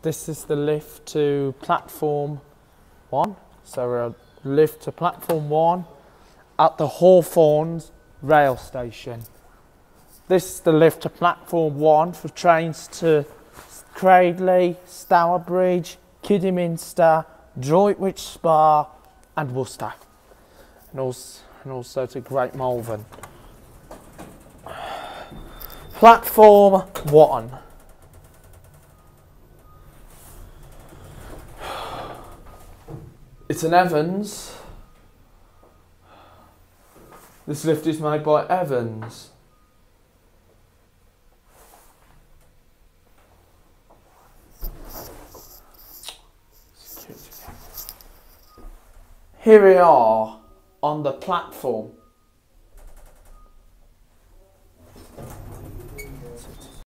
This is the lift to platform 1. So we're lift to platform 1 at the Hawthorns rail station. This is the lift to platform 1 for trains to Cradley, Stourbridge, Kidderminster, Droitwich Spa and Worcester, and also to Great Malvern. Platform 1. It's an Evans. This lift is made by Evans. Here we are on the platform.